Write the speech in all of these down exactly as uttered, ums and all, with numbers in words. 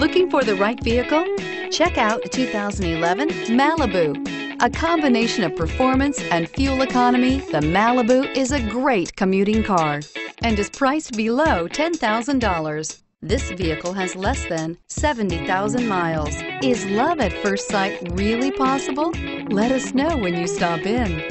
Looking for the right vehicle? Check out the two thousand eleven Malibu. A combination of performance and fuel economy, the Malibu is a great commuting car and is priced below ten thousand dollars. This vehicle has less than seventy thousand miles. Is love at first sight really possible? Let us know when you stop in.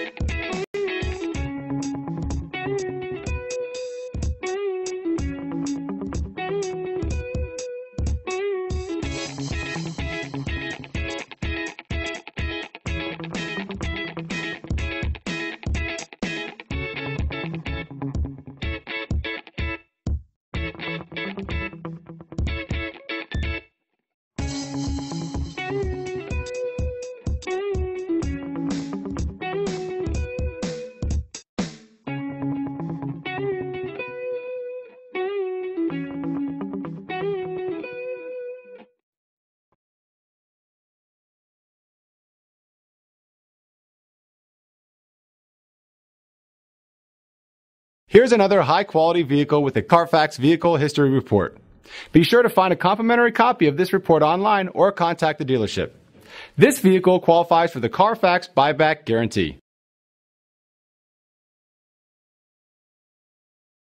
Here's another high-quality vehicle with a Carfax Vehicle History Report. Be sure to find a complimentary copy of this report online or contact the dealership. This vehicle qualifies for the Carfax Buyback Guarantee.